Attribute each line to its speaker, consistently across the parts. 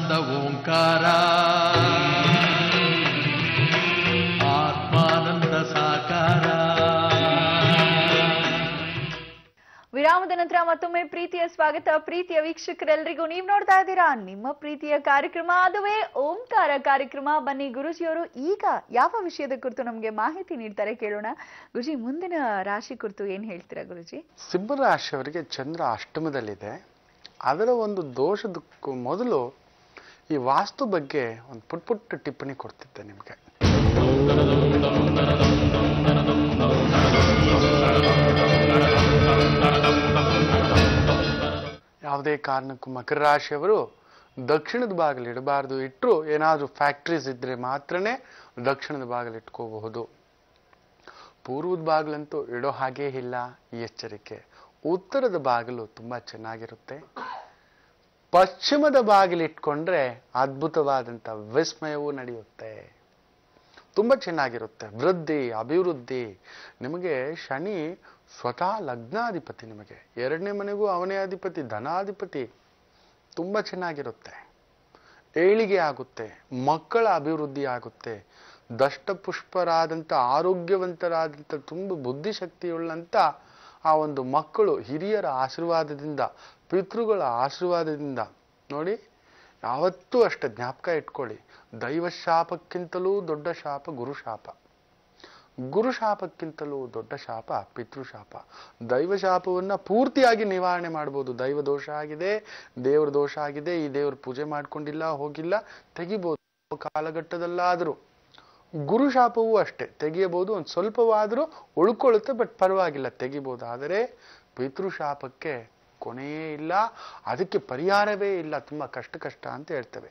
Speaker 1: ಆನಂದ ಓಂಕಾರ ಆತ್ಮಾನಂದ ಸಾಕಾರ.
Speaker 2: ವಿರಾಮದ ನಂತರ ಮತ್ತೊಮ್ಮೆ ಪ್ರೀತಿಯ ಸ್ವಾಗತ. ಪ್ರೀತಿಯ ವೀಕ್ಷಕರೆಲ್ಲರಿಗೂ ನೀವು ನೋಡ್ತಾ ಇದ್ದೀರಾ ನಿಮ್ಮ ಪ್ರೀತಿಯ ಕಾರ್ಯಕ್ರಮ, ಅದುವೇ ಓಂಕಾರ ಕಾರ್ಯಕ್ರಮ. ಬನ್ನಿ ಗುರುಜಿಯವರು ಈಗ ಯಾವ ವಿಷಯದ ಕುರಿತು ನಮಗೆ ಮಾಹಿತಿ ನೀಡ್ತಾರೆ ಕೇಳೋಣ. ಗುರುಜಿ, ಮುಂದಿನ ರಾಶಿ ಕುರಿತು ಏನ್ ಹೇಳ್ತೀರಾ ಗುರುಜಿ?
Speaker 3: ಸಿಂಹ ರಾಶಿಯವರಿಗೆ ಚಂದ್ರ ಅಷ್ಟಮದಲ್ಲಿದೆ. ಅದರ ಒಂದು ದೋಷದಕ್ಕೂ ಮೊದಲು ಈ ವಾಸ್ತು ಬಗ್ಗೆ ಒಂದು ಪುಟ್ಟ ಟಿಪ್ಪಣಿ ಕೊಡ್ತಿದ್ದೆ ನಿಮಗೆ. ಯಾವುದೇ ಕಾರಣಕ್ಕೂ ಮಕರ ರಾಶಿಯವರು ದಕ್ಷಿಣದ ಬಾಗಿಲು ಇಡಬಾರ್ದು. ಇಟ್ಟರು ಏನಾದರೂ ಫ್ಯಾಕ್ಟ್ರೀಸ್ ಇದ್ರೆ ಮಾತ್ರನೇ ದಕ್ಷಿಣದ ಬಾಗಿಲು ಇಟ್ಕೋಬಹುದು. ಪೂರ್ವದ ಬಾಗಿಲಂತೂ ಇಡೋ ಹಾಗೇ ಇಲ್ಲ, ಈ ಎಚ್ಚರಿಕೆ. ಉತ್ತರದ ಬಾಗಿಲು ತುಂಬಾ ಚೆನ್ನಾಗಿರುತ್ತೆ. ಪಶ್ಚಿಮದ ಬಾಗಿಲು ಇಟ್ಕೊಂಡ್ರೆ ಅದ್ಭುತವಾದಂಥ ವಿಸ್ಮಯವೂ ನಡೆಯುತ್ತೆ, ತುಂಬಾ ಚೆನ್ನಾಗಿರುತ್ತೆ. ವೃದ್ಧಿ, ಅಭಿವೃದ್ಧಿ. ನಿಮಗೆ ಶನಿ ಸ್ವತಃ ಲಗ್ನಾಧಿಪತಿ, ನಿಮಗೆ 2ನೇ ಮನೆಗೂ ಅವನೇ ಅಧಿಪತಿ, ಧನಾಧಿಪತಿ. ತುಂಬಾ ಚೆನ್ನಾಗಿರುತ್ತೆ. ಏಳಿಗೆ ಆಗುತ್ತೆ, ಮಕ್ಕಳ ಅಭಿವೃದ್ಧಿ ಆಗುತ್ತೆ. ದಷ್ಟಪುಷ್ಪರಾದಂಥ, ಆರೋಗ್ಯವಂತರಾದಂಥ, ತುಂಬ ಬುದ್ಧಿಶಕ್ತಿಯುಳ್ಳಂಥ ಆ ಒಂದು ಮಕ್ಕಳು ಹಿರಿಯರ ಆಶೀರ್ವಾದದಿಂದ, ಪಿತೃಗಳ ಆಶೀರ್ವಾದದಿಂದ ನೋಡಿ. ಯಾವತ್ತೂ ಅಷ್ಟೇ ಜ್ಞಾಪಕ ಇಟ್ಕೊಳ್ಳಿ, ದೈವಶಾಪಕ್ಕಿಂತಲೂ ದೊಡ್ಡ ಶಾಪ ಗುರುಶಾಪ. ಗುರುಶಾಪಕ್ಕಿಂತಲೂ ದೊಡ್ಡ ಶಾಪ ಪಿತೃಶಾಪ. ದೈವಶಾಪವನ್ನ ಪೂರ್ತಿಯಾಗಿ ನಿವಾರಣೆ ಮಾಡ್ಬೋದು. ದೈವ ದೋಷ ಆಗಿದೆ, ದೇವ್ರ ದೋಷ ಆಗಿದೆ, ಈ ದೇವ್ರ ಪೂಜೆ ಮಾಡ್ಕೊಂಡಿಲ್ಲ, ಹೋಗಿಲ್ಲ, ತೆಗಿಬೋದು ಕಾಲಘಟ್ಟದಲ್ಲಾದರೂ. ಗುರುಶಾಪವೂ ಅಷ್ಟೇ ತೆಗಿಯಬಹುದು, ಒಂದು ಸ್ವಲ್ಪವಾದರೂ ಉಳ್ಕೊಳ್ಳುತ್ತೆ, ಬಟ್ ಪರವಾಗಿಲ್ಲ, ತೆಗಿಬೋದು. ಆದರೆ ಪಿತೃಶಾಪಕ್ಕೆ ಕೊನೆಯೇ ಇಲ್ಲ, ಅದಕ್ಕೆ ಪರಿಹಾರವೇ ಇಲ್ಲ. ತುಂಬಾ ಕಷ್ಟ ಅಂತ ಹೇಳ್ತೇವೆ.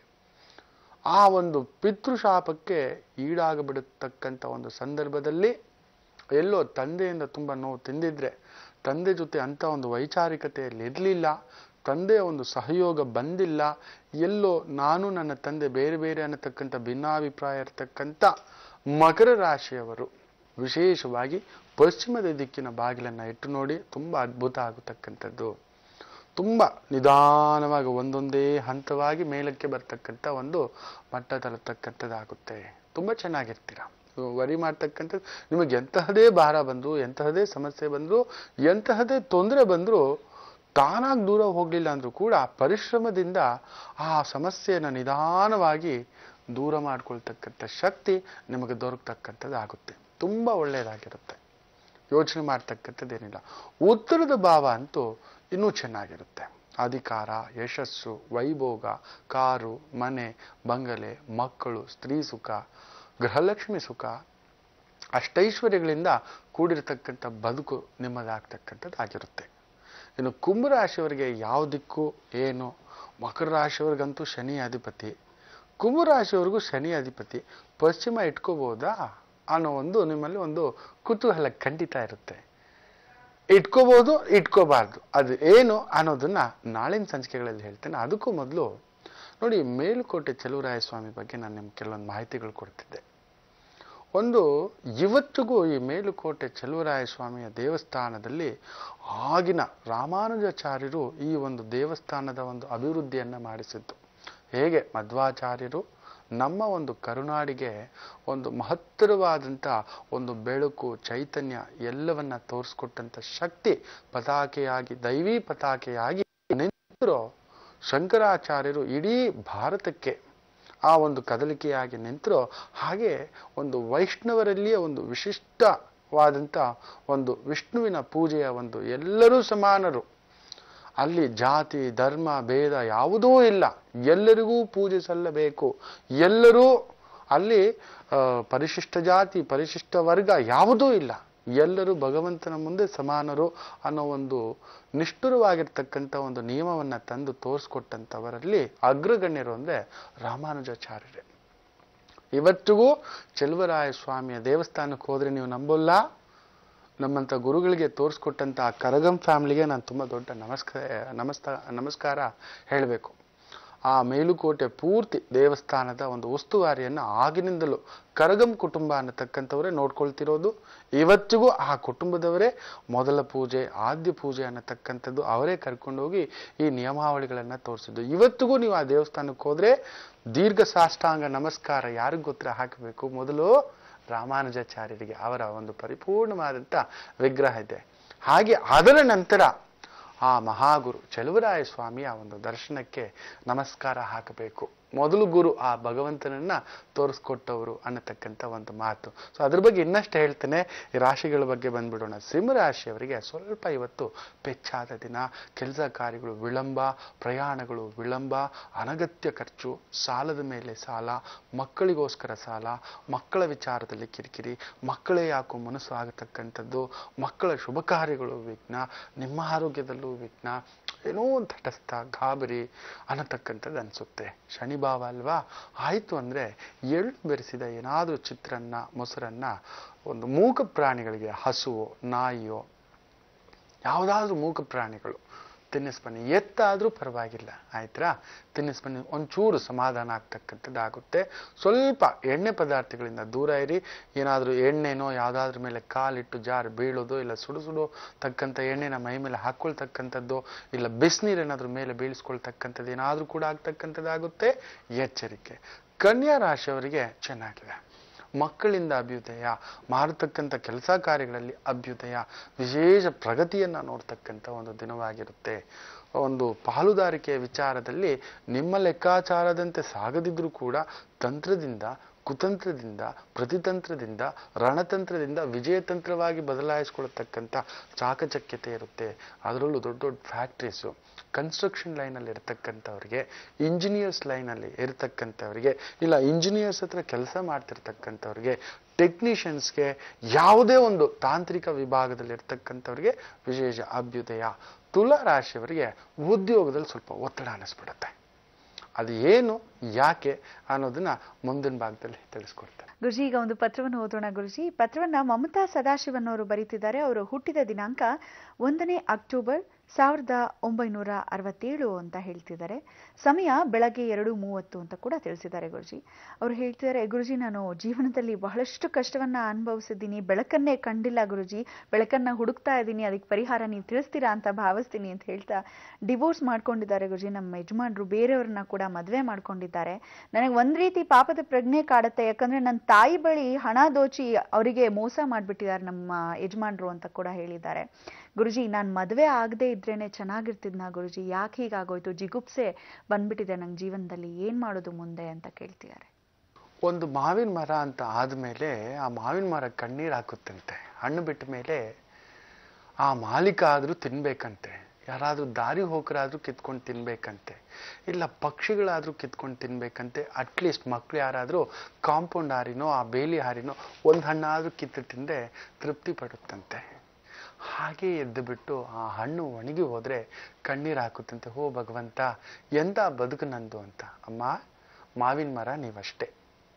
Speaker 3: ಆ ಒಂದು ಪಿತೃಶಾಪಕ್ಕೆ ಈಡಾಗಬಿಡತಕ್ಕಂಥ ಒಂದು ಸಂದರ್ಭದಲ್ಲಿ ಎಲ್ಲೋ ತಂದೆಯಿಂದ ತುಂಬಾ ನೋವು ತಿಂದಿದ್ರೆ, ತಂದೆ ಜೊತೆ ಅಂತ ಒಂದು ವೈಚಾರಿಕತೆಯಲ್ಲಿ ಇರಲಿಲ್ಲ, ತಂದೆಯ ಒಂದು ಸಹಯೋಗ ಬಂದಿಲ್ಲ, ಎಲ್ಲೋ ನಾನು ನನ್ನ ತಂದೆ ಬೇರೆ ಬೇರೆ ಅನ್ನತಕ್ಕಂಥ ಭಿನ್ನಾಭಿಪ್ರಾಯ ಇರತಕ್ಕಂಥ ಮಕರ ರಾಶಿಯವರು ವಿಶೇಷವಾಗಿ ಪಶ್ಚಿಮದ ದಿಕ್ಕಿನ ಬಾಗಿಲನ್ನ ಇಟ್ಟು ನೋಡಿ, ತುಂಬಾ ಅದ್ಭುತ ಆಗತಕ್ಕಂಥದ್ದು. ತುಂಬಾ ನಿಧಾನವಾಗಿ ಒಂದೊಂದೇ ಹಂತವಾಗಿ ಮೇಲಕ್ಕೆ ಬರ್ತಕ್ಕಂಥ ಒಂದು ಮಟ್ಟ ತಲುಪತಕ್ಕಂಥದ್ದಾಗುತ್ತೆ. ತುಂಬಾ ಚೆನ್ನಾಗಿರ್ತೀರ. ವರಿ ಮಾಡ್ತಕ್ಕಂಥದ್ದು, ನಿಮಗೆ ಎಂತಹದೇ ಭಾರ ಬಂದ್ರು, ಎಂತಹದೇ ಸಮಸ್ಯೆ ಬಂದ್ರು, ಎಂತಹದೇ ತೊಂದರೆ ಬಂದ್ರು, ತಾನಾಗಿ ದೂರ ಹೋಗ್ಲಿಲ್ಲ ಅಂದ್ರೂ ಕೂಡ ಪರಿಶ್ರಮದಿಂದ ಆ ಸಮಸ್ಯೆಯನ್ನು ನಿಧಾನವಾಗಿ ದೂರ ಮಾಡ್ಕೊಳ್ತಕ್ಕಂಥ ಶಕ್ತಿ ನಿಮಗೆ ದೊರಕತಕ್ಕಂಥದ್ದಾಗುತ್ತೆ. ತುಂಬಾ ಒಳ್ಳೆಯದಾಗಿರುತ್ತೆ, ಯೋಚನೆ ಮಾಡ್ತಕ್ಕಂಥದ್ದೇನಿಲ್ಲ. ಉತ್ತರದ ಭಾವ ಅಂತೂ ಇನ್ನೂ ಚೆನ್ನಾಗಿರುತ್ತೆ. ಅಧಿಕಾರ, ಯಶಸ್ಸು, ವೈಭೋಗ, ಕಾರು, ಮನೆ, ಬಂಗಲೆ, ಮಕ್ಕಳು, ಸ್ತ್ರೀ ಸುಖ, ಗೃಹಲಕ್ಷ್ಮಿ ಸುಖ, ಅಷ್ಟೈಶ್ವರ್ಯಗಳಿಂದ ಕೂಡಿರತಕ್ಕಂಥ ಬದುಕು ನಿಮ್ಮದಾಗ್ತಕ್ಕಂಥದ್ದಾಗಿರುತ್ತೆ. ಇನ್ನು ಕುಂಭರಾಶಿಯವರಿಗೆ ಯಾವ ದಿಕ್ಕು ಏನು? ಮಕರ ರಾಶಿಯವರಿಗಂತೂ ಶನಿ ಅಧಿಪತಿ, ಕುಂಭರಾಶಿಯವರೆಗೂ ಶನಿ ಅಧಿಪತಿ. ಪಶ್ಚಿಮ ಇಟ್ಕೋಬಹುದಾ ಅನ್ನೋ ಒಂದು ನಿಮ್ಮಲ್ಲಿ ಒಂದು ಕುತೂಹಲ ಖಂಡಿತ ಇರುತ್ತೆ. ಇಟ್ಕೋಬಹುದು, ಇಟ್ಕೋಬಾರ್ದು, ಅದು ಏನು ಅನ್ನೋದನ್ನ ನಾಳಿನ ಸಂಚಿಕೆಗಳಲ್ಲಿ ಹೇಳ್ತೇನೆ. ಅದಕ್ಕೂ ಮೊದಲು ನೋಡಿ, ಮೇಲುಕೋಟೆ ಚೆಲುವರಾಯ ಸ್ವಾಮಿ ಬಗ್ಗೆ ನಾನು ನಿಮ್ಗೆ ಕೆಲವೊಂದು ಮಾಹಿತಿಗಳು ಕೊಡ್ತಿದ್ದೆ. ಒಂದು ಇವತ್ತಿಗೂ ಈ ಮೇಲುಕೋಟೆ ಚೆಲುವರಾಯ ಸ್ವಾಮಿಯ ದೇವಸ್ಥಾನದಲ್ಲಿ ಆಗಿನ ರಾಮಾನುಜಾಚಾರ್ಯರು ಈ ಒಂದು ದೇವಸ್ಥಾನದ ಒಂದು ಅಭಿವೃದ್ಧಿಯನ್ನ ಮಾಡಿಸಿದ್ದು. ಹೇಗೆ ಮಧ್ವಾಚಾರ್ಯರು ನಮ್ಮ ಒಂದು ಕರುನಾಡಿಗೆ ಒಂದು ಮಹತ್ತರವಾದಂಥ ಒಂದು ಬೆಳಕು, ಚೈತನ್ಯ ಎಲ್ಲವನ್ನ ತೋರಿಸ್ಕೊಟ್ಟಂಥ ಶಕ್ತಿ ಪತಾಕೆಯಾಗಿ, ದೈವಿ ಪತಾಕೆಯಾಗಿ ನಿಂತರೋ, ಶಂಕರಾಚಾರ್ಯರು ಇಡೀ ಭಾರತಕ್ಕೆ ಆ ಒಂದು ಕದಲಿಕೆಯಾಗಿ ನಿಂತರೋ, ಹಾಗೆ ಒಂದು ವೈಷ್ಣವರಲ್ಲಿಯೇ ಒಂದು ವಿಶಿಷ್ಟವಾದಂಥ ಒಂದು ವಿಷ್ಣುವಿನ ಪೂಜೆಯ ಒಂದು ಎಲ್ಲರೂ ಸಮಾನರು. ಅಲ್ಲಿ ಜಾತಿ ಧರ್ಮ ಭೇದ ಯಾವುದೂ ಇಲ್ಲ, ಎಲ್ಲರಿಗೂ ಪೂಜೆ ಸಲ್ಲಬೇಕು. ಎಲ್ಲರೂ ಅಲ್ಲಿ ಪರಿಶಿಷ್ಟ ಜಾತಿ ಪರಿಶಿಷ್ಟ ವರ್ಗ ಯಾವುದೂ ಇಲ್ಲ, ಎಲ್ಲರೂ ಭಗವಂತನ ಮುಂದೆ ಸಮಾನರು ಅನ್ನೋ ಒಂದು ನಿಷ್ಠುರವಾಗಿರ್ತಕ್ಕಂಥ ಒಂದು ನಿಯಮವನ್ನ ತಂದು ತೋರಿಸ್ಕೊಟ್ಟಂಥವರಲ್ಲಿ ಅಗ್ರಗಣ್ಯರು ಅಂದ್ರೆ ರಾಮಾನುಜಾಚಾರ್ಯರೇ. ಇವತ್ತಿಗೂ ಚೆಲುವರಾಯ ಸ್ವಾಮಿಯ ದೇವಸ್ಥಾನಕ್ಕೆ ಹೋದ್ರೆ ನೀವು ನಂಬೋಲ್ಲ, ನಮ್ಮಂಥ ಗುರುಗಳಿಗೆ ತೋರಿಸ್ಕೊಟ್ಟಂಥ ಆ ಕರಗಂ ಫ್ಯಾಮಿಲಿಗೆ ನಾನು ತುಂಬ ದೊಡ್ಡ ನಮಸ್ಕಾರ ಹೇಳಬೇಕು. ಆ ಮೇಲುಕೋಟೆ ಪೂರ್ತಿ ದೇವಸ್ಥಾನದ ಒಂದು ಉಸ್ತುವಾರಿಯನ್ನು ಆಗಿನಿಂದಲೂ ಕರಗಂ ಕುಟುಂಬ ಅನ್ನತಕ್ಕಂಥವರೇ ನೋಡ್ಕೊಳ್ತಿರೋದು. ಇವತ್ತಿಗೂ ಆ ಕುಟುಂಬದವರೇ ಮೊದಲ ಪೂಜೆ, ಆದ್ಯ ಪೂಜೆ ಅನ್ನತಕ್ಕಂಥದ್ದು ಅವರೇ ಕರ್ಕೊಂಡೋಗಿ ಈ ನಿಯಮಾವಳಿಗಳನ್ನ ತೋರಿಸಿದ್ದು. ಇವತ್ತಿಗೂ ನೀವು ಆ ದೇವಸ್ಥಾನಕ್ಕೆ ಹೋದ್ರೆ ದೀರ್ಘ ಸಾಷ್ಟಾಂಗ ನಮಸ್ಕಾರ ಯಾರಿಗೂ ಗೊತ್ತರ ಹಾಕಬೇಕು? ಮೊದಲು ರಾಮಾನುಜಾಚಾರ್ಯರಿಗೆ, ಅವರ ಒಂದು ಪರಿಪೂರ್ಣವಾದಂಥ ವಿಗ್ರಹ ಇದೆ. ಹಾಗೆ ಅದರ ನಂತರ ಆ ಮಹಾಗುರು ಚಲುವರಾಯ ಸ್ವಾಮಿಯ ಒಂದು ದರ್ಶನಕ್ಕೆ ನಮಸ್ಕಾರ ಹಾಕಬೇಕು. ಮೊದಲು ಗುರು ಆ ಭಗವಂತನನ್ನ ತೋರಿಸ್ಕೊಟ್ಟವರು ಅನ್ನತಕ್ಕಂಥ ಒಂದು ಮಾತು. ಸೊ ಅದ್ರ ಬಗ್ಗೆ ಇನ್ನಷ್ಟು ಹೇಳ್ತೇನೆ. ಈ ರಾಶಿಗಳ ಬಗ್ಗೆ ಬಂದ್ಬಿಡೋಣ. ಸಿಂಹರಾಶಿಯವರಿಗೆ ಸ್ವಲ್ಪ ಇವತ್ತು ಪೆಚ್ಚಾದ ದಿನ. ಕೆಲಸ ಕಾರ್ಯಗಳು ವಿಳಂಬ, ಪ್ರಯಾಣಗಳು ವಿಳಂಬ, ಅನಗತ್ಯ ಖರ್ಚು, ಸಾಲದ ಮೇಲೆ ಸಾಲ, ಮಕ್ಕಳಿಗೋಸ್ಕರ ಸಾಲ, ಮಕ್ಕಳ ವಿಚಾರದಲ್ಲಿ ಕಿರಿಕಿರಿ, ಮಕ್ಕಳೇ ಯಾಕೋ ಮನಸ್ಸು ಆಗತಕ್ಕಂಥದ್ದು, ಮಕ್ಕಳ ಶುಭ ಕಾರ್ಯಗಳು ವಿಘ್ನ, ನಿಮ್ಮ ಆರೋಗ್ಯದಲ್ಲೂ ವಿಘ್ನ, ಏನೋ ತಟಸ್ಥ ಗಾಬರಿ ಅನ್ನತಕ್ಕಂಥದ್ದು ಅನಿಸುತ್ತೆ. ಶನಿ ಭಾವ ಅಲ್ವಾ? ಆಯಿತು ಅಂದರೆ ಎಳ್ಳು ಬೆರೆಸಿದ ಏನಾದರೂ ಚಿತ್ರಾನ್ನ, ಮೊಸರನ್ನ ಒಂದು ಮೂಕ ಪ್ರಾಣಿಗಳಿಗೆ, ಹಸುವೋ ನಾಯಿಯೋ ಯಾವುದಾದ್ರೂ ಮೂಕ ಪ್ರಾಣಿಗಳು ತಿನ್ನಿಸ್ಬನ್ನಿ. ಎತ್ತಾದರೂ ಪರವಾಗಿಲ್ಲ, ಆಯ್ತಾ? ತಿನ್ನಿಸ್ಬನ್ನಿ. ಒಂಚೂರು ಸಮಾಧಾನ ಆಗ್ತಕ್ಕಂಥದ್ದಾಗುತ್ತೆ. ಸ್ವಲ್ಪ ಎಣ್ಣೆ ಪದಾರ್ಥಗಳಿಂದ ದೂರ ಇರಿ. ಏನಾದರೂ ಎಣ್ಣೆನೋ ಯಾವುದಾದ್ರ ಮೇಲೆ ಕಾಲಿಟ್ಟು ಜಾರು ಬೀಳೋದು, ಇಲ್ಲ ಸುಡು ತಕ್ಕಂಥ ಎಣ್ಣೆನ ಮೈ ಮೇಲೆ ಹಾಕ್ಕೊಳ್ತಕ್ಕಂಥದ್ದು, ಇಲ್ಲ ಬಿಸಿನೀರೇನಾದ್ರೂ ಮೇಲೆ ಬೀಳಿಸ್ಕೊಳ್ತಕ್ಕಂಥದ್ದು ಏನಾದರೂ ಕೂಡ ಆಗ್ತಕ್ಕಂಥದ್ದಾಗುತ್ತೆ. ಎಚ್ಚರಿಕೆ. ಕನ್ಯಾ ರಾಶಿಯವರಿಗೆ ಚೆನ್ನಾಗಿದೆ. ಮಕ್ಕಳಿಂದ ಅಭ್ಯುದಯ, ಮಾಡತಕ್ಕಂಥ ಕೆಲಸ ಕಾರ್ಯಗಳಲ್ಲಿ ಅಭ್ಯುದಯ, ವಿಶೇಷ ಪ್ರಗತಿಯನ್ನು ನೋಡ್ತಕ್ಕಂಥ ಒಂದು ದಿನವಾಗಿರುತ್ತೆ. ಒಂದು ಪಾಲುದಾರಿಕೆಯ ವಿಚಾರದಲ್ಲಿ ನಿಮ್ಮ ಲೆಕ್ಕಾಚಾರದಂತೆ ಸಾಗದಿದ್ರೂ ಕೂಡ ತಂತ್ರದಿಂದ, ಕುತಂತ್ರದಿಂದ, ಪ್ರತಿತಂತ್ರದಿಂದ, ರಣತಂತ್ರದಿಂದ ವಿಜಯತಂತ್ರವಾಗಿ ಬದಲಾಯಿಸ್ಕೊಳ್ತಕ್ಕಂಥ ಚಾಕಚಕ್ಯತೆ ಇರುತ್ತೆ. ಅದರಲ್ಲೂ ದೊಡ್ಡ ದೊಡ್ಡ ಫ್ಯಾಕ್ಟ್ರೀಸು, ಕನ್ಸ್ಟ್ರಕ್ಷನ್ ಲೈನಲ್ಲಿ ಇರ್ತಕ್ಕಂಥವ್ರಿಗೆ, ಇಂಜಿನಿಯರ್ಸ್ ಲೈನಲ್ಲಿ ಇರ್ತಕ್ಕಂಥವ್ರಿಗೆ, ಇಲ್ಲ ಇಂಜಿನಿಯರ್ಸ್ ಹತ್ರ ಕೆಲಸ ಮಾಡ್ತಿರ್ತಕ್ಕಂಥವ್ರಿಗೆ, ಟೆಕ್ನಿಷಿಯನ್ಸ್ಗೆ, ಯಾವುದೇ ಒಂದು ತಾಂತ್ರಿಕ ವಿಭಾಗದಲ್ಲಿ ಇರ್ತಕ್ಕಂಥವ್ರಿಗೆ ವಿಶೇಷ ಅಭ್ಯುದಯ. ತುಲಾ ರಾಶಿಯವರಿಗೆ ಉದ್ಯೋಗದಲ್ಲಿ ಸ್ವಲ್ಪ ಒತ್ತಡ ಅನ್ನಿಸ್ಬಿಡುತ್ತೆ. ಅದು ಏನು, ಯಾಕೆ ಅನ್ನೋದನ್ನ ಮುಂದಿನ ಭಾಗದಲ್ಲಿ ತಿಳಿಸ್ಕೊಡ್ತಾರೆ.
Speaker 2: ಗುರುಜಿ, ಈಗ ಒಂದು ಪತ್ರವನ್ನು ಓದೋಣ. ಗುರುಜಿ, ಪತ್ರವನ್ನ ಮಮತಾ ಸದಾಶಿವನ್ ಅವರು ಬರೀತಿದ್ದಾರೆ. ಅವರು ಹುಟ್ಟಿದ ದಿನಾಂಕ 1ನೇ ಅಕ್ಟೋಬರ್ 1967 ಅಂತ ಹೇಳ್ತಿದ್ದಾರೆ. ಸಮಯ ಬೆಳಗ್ಗೆ 2:30 ಅಂತ ಕೂಡ ತಿಳಿಸಿದ್ದಾರೆ. ಗುರುಜಿ ಅವರು ಹೇಳ್ತಿದ್ದಾರೆ, ಗುರುಜಿ ನಾನು ಜೀವನದಲ್ಲಿ ಬಹಳಷ್ಟು ಕಷ್ಟವನ್ನ ಅನುಭವಿಸಿದ್ದೀನಿ, ಬೆಳಕನ್ನೇ ಕಂಡಿಲ್ಲ ಗುರುಜಿ, ಬೆಳಕನ್ನ ಹುಡುಕ್ತಾ ಇದ್ದೀನಿ, ಅದಕ್ಕೆ ಪರಿಹಾರ ನೀವು ತಿಳಿಸ್ತೀರಾ ಅಂತ ಭಾವಿಸ್ತೀನಿ ಅಂತ ಹೇಳ್ತಾ ಡಿವೋರ್ಸ್ ಮಾಡ್ಕೊಂಡಿದ್ದಾರೆ. ಗುರುಜಿ, ನಮ್ಮ ಯಜಮಾನ್ರು ಬೇರೆಯವ್ರನ್ನ ಕೂಡ ಮದುವೆ ಮಾಡ್ಕೊಂಡಿದ್ದಾರೆ. ನನಗೆ ಒಂದ್ ರೀತಿ ಪಾಪದ ಪ್ರಜ್ಞೆ ಕಾಡುತ್ತೆ, ಯಾಕಂದ್ರೆ ನನ್ನ ತಾಯಿ ಬಳಿ ಹಣ ದೋಚಿ ಅವರಿಗೆ ಮೋಸ ಮಾಡ್ಬಿಟ್ಟಿದ್ದಾರೆ ನಮ್ಮ ಯಜಮಾನ್ರು ಅಂತ ಕೂಡ ಹೇಳಿದ್ದಾರೆ. ಗುರುಜಿ, ನಾನು ಮದುವೆ ಆಗದೆ ಇದ್ರೇನೆ ಚೆನ್ನಾಗಿರ್ತಿದ್ನಾ ಗುರುಜಿ, ಯಾಕೆ ಹೀಗಾಗೋಯ್ತು, ಜಿಗುಪ್ಸೆ ಬಂದ್ಬಿಟ್ಟಿದೆ ನಂಗೆ ಜೀವನದಲ್ಲಿ, ಏನ್ ಮಾಡೋದು ಮುಂದೆ ಅಂತ ಕೇಳ್ತಿದ್ದಾರೆ.
Speaker 3: ಒಂದು ಮಾವಿನ ಮರ ಅಂತ ಆದ್ಮೇಲೆ ಆ ಮಾವಿನ ಮರ ಕಣ್ಣೀರು ಹಾಕುತ್ತಂತೆ. ಹಣ್ಣು ಬಿಟ್ಟ ಮೇಲೆ ಆ ಮಾಲೀಕ ಆದ್ರೂ ತಿನ್ಬೇಕಂತೆ, ಯಾರಾದ್ರೂ ದಾರಿ ಹೋಗರಾದ್ರೂ ಕಿತ್ಕೊಂಡು ತಿನ್ಬೇಕಂತೆ, ಇಲ್ಲ ಪಕ್ಷಿಗಳಾದ್ರೂ ಕಿತ್ಕೊಂಡು ತಿನ್ಬೇಕಂತೆ, ಅಟ್ಲೀಸ್ಟ್ ಮಕ್ಳು ಯಾರಾದ್ರೂ ಕಾಂಪೌಂಡ್ ಹಾರಿನೋ ಆ ಬೇಲಿ ಹಾರಿನೋ ಒಂದು ಹಣ್ಣಾದ್ರೂ ಕಿತ್ತು ತಿಂದ್ರೆ ತೃಪ್ತಿ ಪಡುತ್ತಂತೆ. ಹಾಗೆ ಎದ್ದು ಬಿಟ್ಟು ಆ ಹಣ್ಣು ಒಣಗಿ ಹೋದ್ರೆ ಕಣ್ಣೀರು ಹಾಕುತ್ತಂತೆ. ಹೋ ಭಗವಂತ, ಎಂತ ಬದುಕು ನಂದು ಅಂತ. ಅಮ್ಮ, ಮಾವಿನ ಮರ ನೀವಷ್ಟೇ,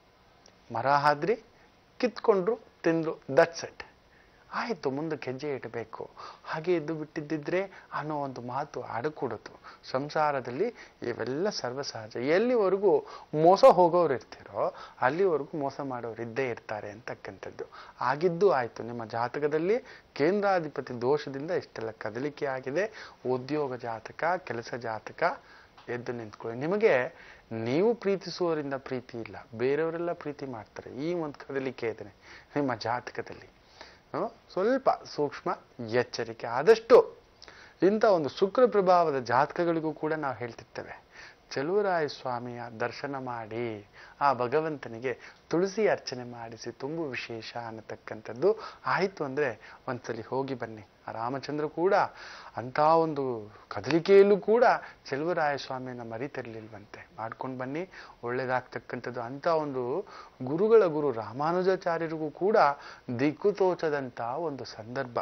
Speaker 3: ಮರ ಆದ್ರಿ, ಕಿತ್ಕೊಂಡ್ರು, ತಿಂದ್ರು, ದಟ್ಸ್ ಇಟ್. ಆಯ್ತು, ಮುಂದಕ್ಕೆ ಹೆಜ್ಜೆ ಇಡಬೇಕು. ಹಾಗೆ ಎದ್ದು ಬಿಟ್ಟಿದ್ದಿದ್ರೆ ಅನ್ನೋ ಒಂದು ಮಾತು ಆಡಕೂಡದು. ಸಂಸಾರದಲ್ಲಿ ಇವೆಲ್ಲ ಸರ್ವಸಹಜ. ಎಲ್ಲಿವರೆಗೂ ಮೋಸ ಹೋಗೋರು ಇರ್ತೀರೋ ಅಲ್ಲಿವರೆಗೂ ಮೋಸ ಮಾಡೋರು ಇದ್ದೇ ಇರ್ತಾರೆ ಅಂತಕ್ಕಂಥದ್ದು. ಆಗಿದ್ದು ಆಯ್ತು. ನಿಮ್ಮ ಜಾತಕದಲ್ಲಿ ಕೇಂದ್ರಾಧಿಪತಿ ದೋಷದಿಂದ ಇಷ್ಟೆಲ್ಲ ಕದಲಿಕೆ ಆಗಿದೆ. ಉದ್ಯೋಗ ಜಾತಕ, ಕೆಲಸ ಜಾತಕ ಎದ್ದು ನಿಂತ್ಕೊಳ್ಳಿ. ನಿಮಗೆ ನೀವು ಪ್ರೀತಿಸುವವರಿಂದ ಪ್ರೀತಿ ಇಲ್ಲ, ಬೇರೆಯವರೆಲ್ಲ ಪ್ರೀತಿ ಮಾಡ್ತಾರೆ. ಈ ಒಂದು ಕದಲಿಕೆ ಇದೆ ನಿಮ್ಮ ಜಾತಕದಲ್ಲಿ. ಸ್ವಲ್ಪ ಸೂಕ್ಷ್ಮ ಎಚ್ಚರಿಕೆ. ಆದಷ್ಟು ಇಂಥ ಒಂದು ಶುಕ್ರ ಪ್ರಭಾವದ ಜಾತಕಗಳಿಗೂ ಕೂಡ ನಾವು ಹೇಳ್ತಿರ್ತೇವೆ, ಚಲುವರಾಯ ಸ್ವಾಮಿಯ ದರ್ಶನ ಮಾಡಿ ಆ ಭಗವಂತನಿಗೆ ತುಳಸಿ ಅರ್ಚನೆ ಮಾಡಿಸಿ ತುಂಬು ವಿಶೇಷ ಅನ್ನತಕ್ಕಂಥದ್ದು. ಆಯಿತು ಅಂದರೆ ಒಂದ್ಸಲಿ ಹೋಗಿ ಬನ್ನಿ. ಆ ರಾಮಚಂದ್ರ ಕೂಡ ಅಂಥ ಒಂದು ಕದಲಿಕೆಯಲ್ಲೂ ಕೂಡ ಚಲುವರಾಯ ಸ್ವಾಮಿಯನ್ನು ಮರಿತಿರ್ಲಿಲ್ವಂತೆ. ಮಾಡ್ಕೊಂಡು ಬನ್ನಿ, ಒಳ್ಳೇದಾಗ್ತಕ್ಕಂಥದ್ದು. ಅಂಥ ಒಂದು ಗುರುಗಳ ಗುರು ರಾಮಾನುಜಾಚಾರ್ಯರಿಗೂ ಕೂಡ ದಿಕ್ಕು ತೋಚದಂಥ ಒಂದು ಸಂದರ್ಭ.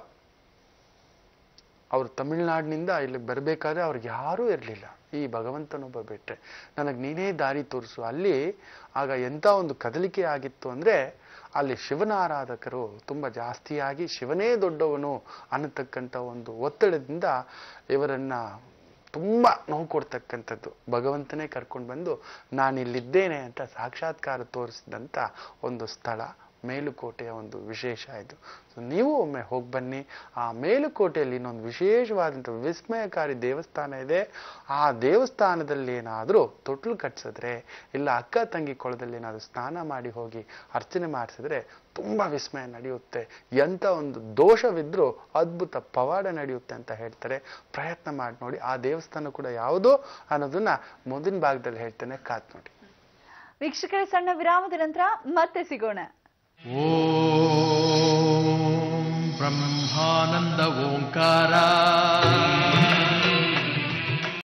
Speaker 3: ಅವರು ತಮಿಳುನಾಡಿನಿಂದ ಇಲ್ಲಿಗೆ ಬರಬೇಕಾದ್ರೆ ಅವ್ರಿಗೆ ಯಾರೂ ಇರಲಿಲ್ಲ, ಈ ಭಗವಂತನೊಬ್ಬ ಬಿಟ್ರೆ. ನನಗೆ ನೀನೇ ದಾರಿ ತೋರಿಸು. ಅಲ್ಲಿ ಆಗ ಎಂಥ ಒಂದು ಕದಲಿಕೆ ಆಗಿತ್ತು ಅಂದರೆ, ಅಲ್ಲಿ ಶಿವನ ಆರಾಧಕರು ತುಂಬ ಜಾಸ್ತಿಯಾಗಿ ಶಿವನೇ ದೊಡ್ಡವನು ಅನ್ನತಕ್ಕಂಥ ಒಂದು ಒತ್ತಡದಿಂದ ಇವರನ್ನ ತುಂಬಾ ನೋವು ಕೊಡ್ತಕ್ಕಂಥದ್ದು. ಭಗವಂತನೇ ಕರ್ಕೊಂಡು ಬಂದು ನಾನಿಲ್ಲಿದ್ದೇನೆ ಅಂತ ಸಾಕ್ಷಾತ್ಕಾರ ತೋರಿಸಿದಂಥ ಒಂದು ಸ್ಥಳ ಮೇಲುಕೋಟೆಯ ಒಂದು ವಿಶೇಷ ಇದು. ಸೊ ನೀವು ಒಮ್ಮೆ ಹೋಗಿ ಬನ್ನಿ. ಆ ಮೇಲುಕೋಟೆಯಲ್ಲಿ ಇನ್ನೊಂದು ವಿಶೇಷವಾದಂಥ ವಿಸ್ಮಯಕಾರಿ ದೇವಸ್ಥಾನ ಇದೆ. ಆ ದೇವಸ್ಥಾನದಲ್ಲಿ ಏನಾದರೂ ತೊಟ್ಲು ಕಟ್ಸಿದ್ರೆ, ಇಲ್ಲ ಅಕ್ಕ ತಂಗಿ ಕೊಳದಲ್ಲಿ ಏನಾದರೂ ಸ್ನಾನ ಮಾಡಿ ಹೋಗಿ ಅರ್ಚನೆ ಮಾಡಿಸಿದ್ರೆ ತುಂಬಾ ವಿಸ್ಮಯ ನಡೆಯುತ್ತೆ. ಎಂಥ ಒಂದು ದೋಷವಿದ್ರೂ ಅದ್ಭುತ ಪವಾಡ ನಡೆಯುತ್ತೆ ಅಂತ ಹೇಳ್ತಾರೆ. ಪ್ರಯತ್ನ ಮಾಡಿ ನೋಡಿ. ಆ ದೇವಸ್ಥಾನ ಕೂಡ ಯಾವುದು ಅನ್ನೋದನ್ನ ಮುಂದಿನ ಭಾಗದಲ್ಲಿ ಹೇಳ್ತೇನೆ, ಕಾತ್ ನೋಡಿ.
Speaker 2: ವೀಕ್ಷಕರೇ, ಸಣ್ಣ ವಿರಾಮದ ನಂತರ ಮತ್ತೆ ಸಿಗೋಣ.
Speaker 1: ಓಂ ಬ್ರಹ್ಮಾನಂದ ಓಂಕಾರ